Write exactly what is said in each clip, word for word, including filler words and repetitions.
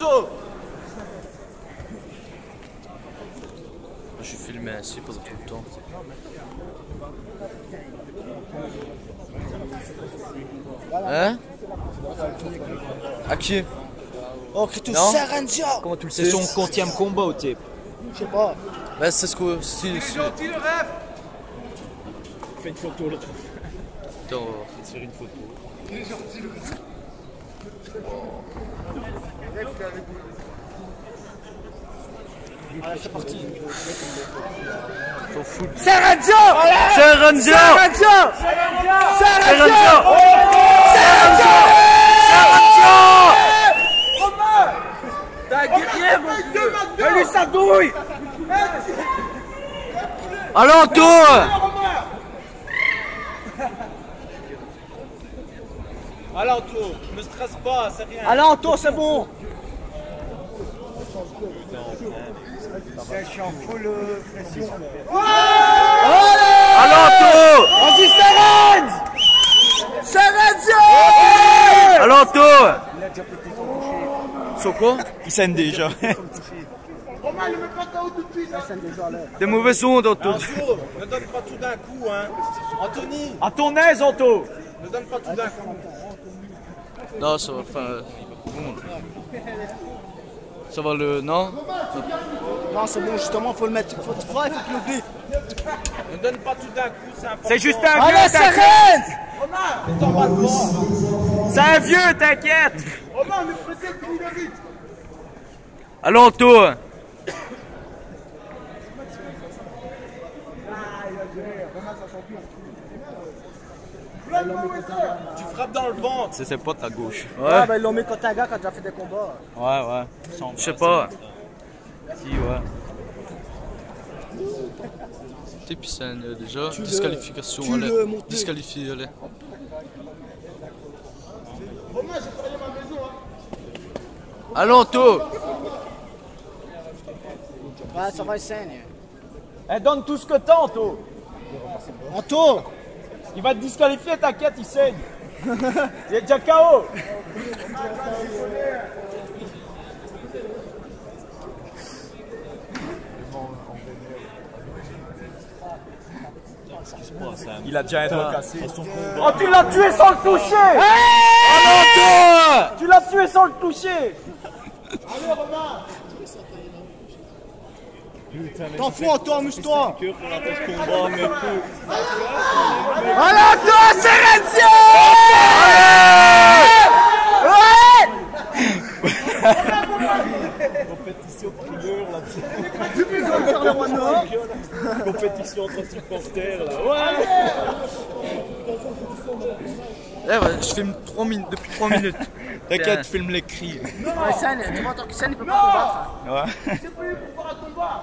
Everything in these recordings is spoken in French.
Anto! Je suis filmé ainsi pendant tout le temps. Hein? À qui? Oh, Kritos Sarantia! Comment tu le sais? C'est son quantième combat au type. Je sais pas. Bah, c'est ce que. Si, si. Gentil le ref! Fais une photo là. Attends. Sur une photo. Il est gentil le ref. Allez, c'est parti. T'en fous. Sarantia! Sarantia! Sarantia! Sarantia! Sarantia! Romain! T'as un guerrier, mon dieu! Mets-lui sa douille! Alentour! Allez Anto, ne stresse pas, c'est rien. Allez, Anto, c'est bon! Je suis en full pression. Alentour! Vas-y, Saran! Sarantia! Alentour! C'est quoi? Il saigne déjà. Romain, ne mets pas K O tout de suite! Ça saigne déjà là. Des mauvaises ondes, Anto. Anto, ne donne pas tout d'un coup, hein. Anthony! À ton aise, Anto! Ne donne pas tout d'un coup. Non, ça va. Enfin. Bon. Ça va le. Non? Non, c'est bon, justement, faut le mettre. Faut te faire, il faut qu'il oublie. Ne donne pas tout d'un coup, c'est important. C'est juste un Allez, vieux, Saran! t'inquiète! Romain, t'en vas devant. C'est un vieux, t'inquiète! Romain, ne pressez plus le vite. Alentour! Tu frappes dans le ventre. C'est ses potes à gauche. Ouais, Ouais. bah ils l'ont mis contre un gars quand il a fait des combats. Ouais, ouais. Je sais pas. Si, ouais. T'es puis c'est un, déjà. Disqualification, tu allez. le montes. Disqualifié, allez. Romain, j'ai travaillé ma maison, hein. Alentour! Ouais, ça va, il saigne. Eh, donne tout ce que t'as, Anto. Anto! Il va te disqualifier, t'inquiète, il saigne. Il est déjà K O. Il a déjà un doigt cassé. Oh, tu l'as tué sans le toucher! Alentour! Tu l'as tué sans le toucher! Allez, Romain! T'en fous, Anto, amuse-toi! Allez, Anto, Sarantia! Ouais! Compétition primeur là. Tu peux faire le roi Nord? Compétition entre supporters là. Eh ouais, je filme trois minutes, depuis trois minutes. T'inquiète, filme les cris. Ouais, Sen, tu vois, tant que Sen, il peut pas combattre. Ouais. C'est pas lui pour faire un combat!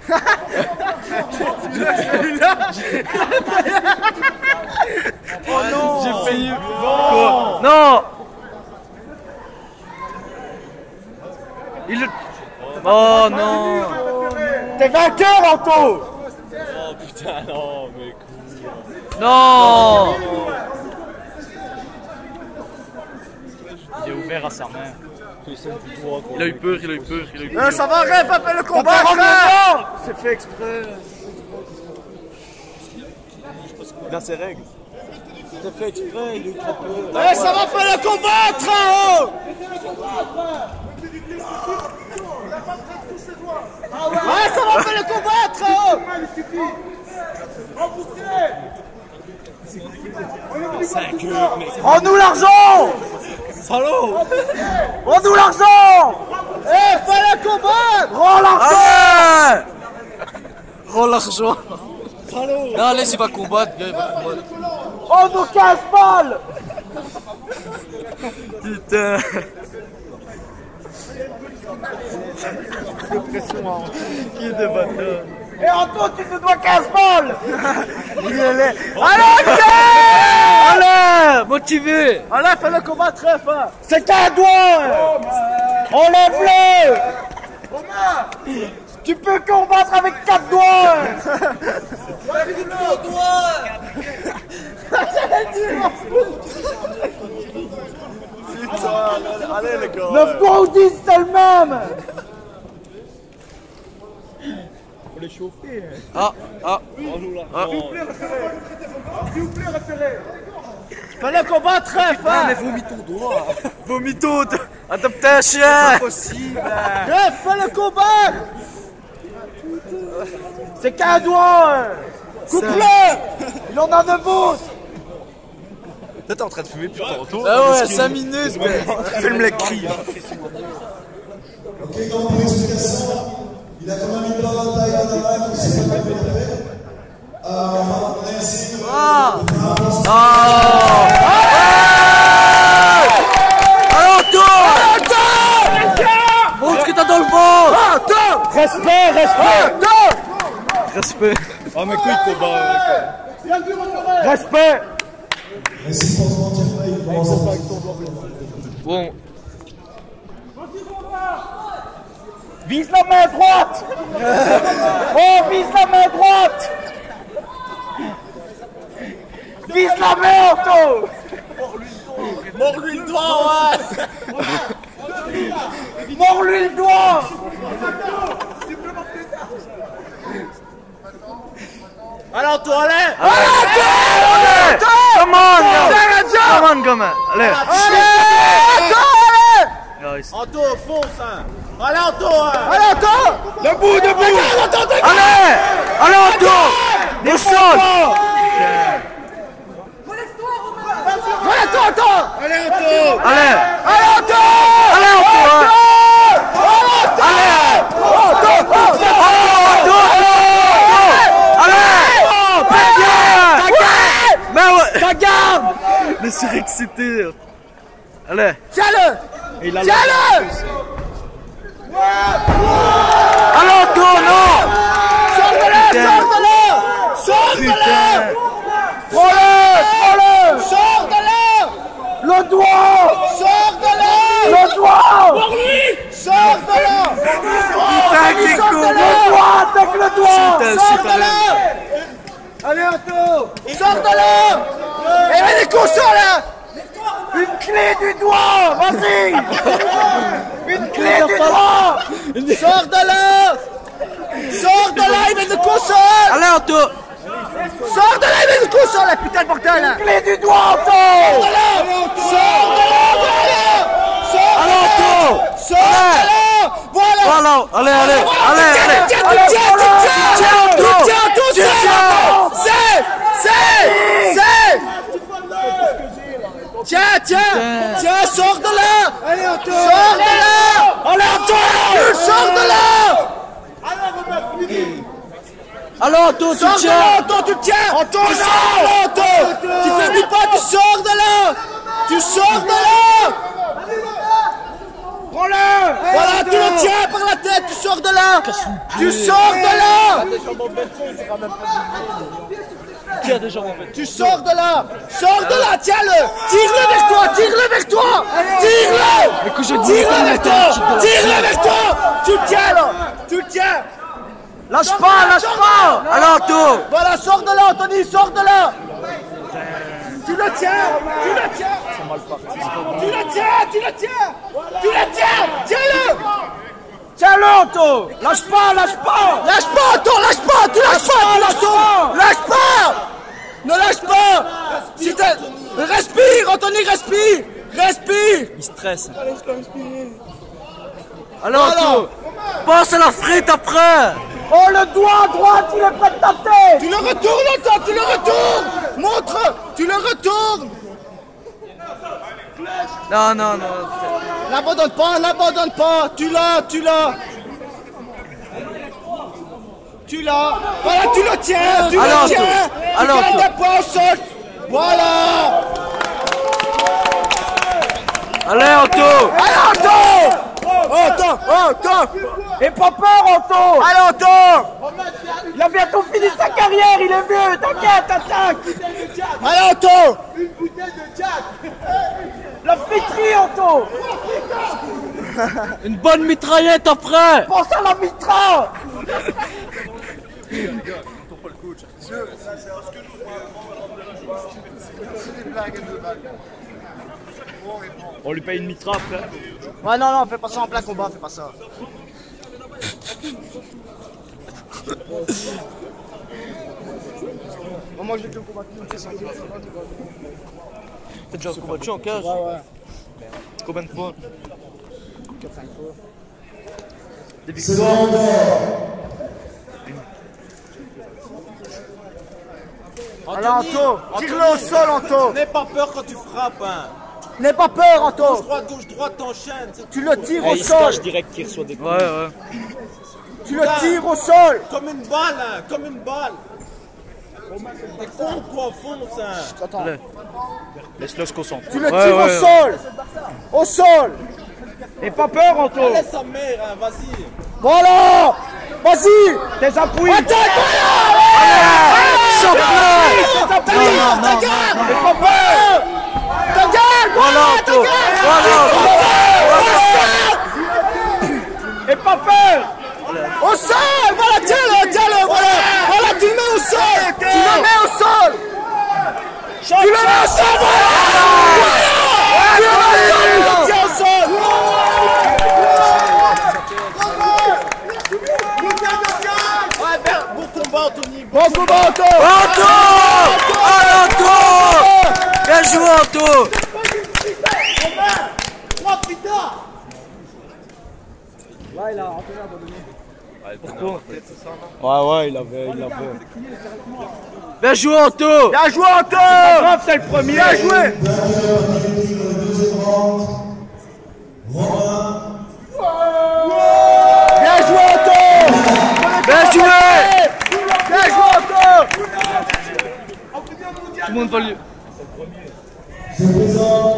Oh non! J'ai failli. Quoi? Non! Il le. Oh non! T'es vainqueur, Anto! Oh putain, non, mais cool. Non! Il est ouvert à sa main. Il a eu peur, il a eu peur, il a eu Euh, peur. ça va, Ref, après le combat, frère! C'est fait exprès. Dans ses règles. C'est fait exprès, il est trop peu. Ouais, ça va faire le combat, Trao! Ouais, ça va faire le combat, Trao! Rends-nous l'argent! Salaud! Rends-nous l'argent! Eh, fais le combat! Rends l'argent! Ah! Rends l'argent! Non, laisse, il va combattre, gars, il va combattre. Rends-nous quinze balles! Putain! Qui est de bâtard? Et Anto, tu te dois quinze balles! Il est laid. Allez, Allez! Motivé! allez, fais le combat, Tref! Hein. C'est qu'un doigt! Enlève-le! Tu peux combattre avec quatre doigts! putain, allez les gars. neuf trois ou dix, c'est le même. Faut les chauffer. Ah, ah. Ah. S'il vous plaît, référé. Fallait combattre, ref. Ah, mais vomis ton doigt. Vomito, adopté un chien. Impossible. Ref, fallait combattre. C'est qu'un doigt. Coupe-le. Il en a neuf autres. Toi, t'es en train de fumer depuis tantôt. Ah ouais, cinq minutes, mais. Filme les cris. Ok, donc pour l'explication, il a quand même une bonne taille à la qui s'est pas fait. Euh, on a essayé de. Ah. de Ah. Alors, toi. Montre ce que t'as dans le ventre. Respect, respect. Respect. Oh, mais quoi, il combat. Respect. Merci pour son tir, il commence à faire. Bon. Vise la main droite. Oh, vise la main droite. Vise la main, Anto. Mord-lui le doigt, ouais. Mords-lui le doigt. Alors, toi, allez. Allez. Come on, come on, come on. Allez. Anto, fonce, hein. Allez, Anto, hein. Allez, Anto. Debout, debout. Allez. Allez, Anto. Au sol. Relève-toi, Anto. Allez, Anto. Allez. Allez, Anto. Allez, Anto. Allez. Mais ouais. Ta garde. Le surexcité. Allez. Tiens-le. Tiens-le. Allez, Anto, non. Sors de là, sors de là. Sors de là. Prends-le, prends-le. Sors de là. Le doigt. Sors de là. Le doigt. Pour lui. Sors de là. Putain, Le Kiko. doigt, avec le doigt. Putain, Sors super de là. Allez, Anto. Sors de là. Et mets des coups sur là. Une clé du doigt. Vas-y. Une clé du doigt. Sors de là. Sors de là, il met des coups sur. Allez, Anto. Sors de là, il met des coups sur la putain de bordel. Une clé du doigt, Anto. Sors de là. Sors de là, voilà. Sors Allez, Anto. Sors de là. Voilà. Voilà. Allez, allez. Allez, allez. Tiens, tiens, tiens, tiens, tiens, tiens, tiens, tiens, c'est, c'est, c'est. Tiens, tiens, tiens, sors de là. Allez, Anto. Sors de là. Allez, Anto. Sors de là. Alors, Anto, tu Sors de tiens. là, Anto, tu tiens. Anto, tu sors de là, Anto. Tu faiblis pas, tu sors de là. Tu sors de là. Prends-le. Voilà, tu le tiens par la tête, tu sors de là. Tu sors de là. Qui a déjà enlevé? Tu sors de là. Sors de là, tiens-le. Tire-le vers toi, tire-le vers toi. Tire-le. Mais que je dis Tire-le vers toi. Tire-le vers toi. Tu le tiens, là. Tu le tiens. Lâche pas, lâche pas. Allez, Anto. Voilà, sors de là, Anthony, sors de là. Tu le tiens, tu le tiens. Tu le tiens, tu le tiens. Tu le tiens, tiens-le. Tiens-le, Anto. Lâche pas, lâche pas. Lâche pas, Anto, lâche pas. Tu lâches pas, tu lâches pas. Lâche pas. Ne lâche pas. Si t'es- respire, Anthony, respire. Respire. Il stresse. Allez, Anto. Pense à la frite après. Oh, le doigt à droite, il est près de ta tête. Tu le retournes, Anto, tu le retournes. Montre, tu le retournes. Non, non, non. N'abandonne pas, n'abandonne pas. Tu l'as, tu l'as. Tu l'as. Voilà, tu le tiens, tu Alors, le tiens. toi. Alors, tu toi. gardes pas au sol. Voilà. Allez, Anto. Allez, Anto. Anto, Anto. Et pas peur, Anto. Allez, Anto. Il a bientôt fini sa carrière, il est vieux. T'inquiète, attaque. Allez, Anto. Une bouteille de Jack. La friterie, Anto. Une bonne mitraillette après. Pense à la mitra. On lui paye une mitra après. Ouais, non, non, fais pas ça en plein combat, fais pas ça. Bon, moi, j'ai déjà combattu une pièce en cage. T'as déjà combattu en cage? Ouais, ouais. Combien de fois? quatre cinq fois. Des victoires? Alors, Anto, tire-le au sol, Anto. N'aie pas peur quand tu frappes. Hein. N'aie pas peur, Anto. Gauche, droite, gauche, droite, t'enchaînes. Tu le tires Eh, au il se sol. cache direct qu'il reçoit des coups. Ouais, ouais. Tu le tires au sol. Comme une balle, hein, comme une balle. T'es con, toi, fonce. Hein. Attends. Laisse-le se concentrer. Tu le Ouais, tires ouais, au ouais. sol. Au sol. N'aie pas peur, Anto. Laisse sa mère, hein, vas-y. Voilà. Vas-y. Tes appuis. Attaque, voilà. Champion! Ta gueule, ta gueule. N'aie pas peur. Ta gueule. Voilà, Anto! Voilà! N'aie pas peur. Au sol. Voilà, tiens-le, tiens-le, voilà. Voilà, tu le mets au sol. Tu le mets au sol. Tu le mets au sol, voilà. Tu le mets au sol, tu le tiens au sol. Ouais, ben, bon combat, Anthony. Bon combat, Anto. Anto! Oh, Anto! Bien joué, Anto! trois putain. Ouais, il a Anthony abandonné. Ouais, ouais, il avait, il avait. Bien joué, Anto! Bien joué, Anto. Grave, c'est le premier. Bien joué. Vainqueur par guillotine dans le deuxième round. Romain. Bien joué, Anto. Bien joué! Bien joué, Anto. Tout le monde va lui... Se présente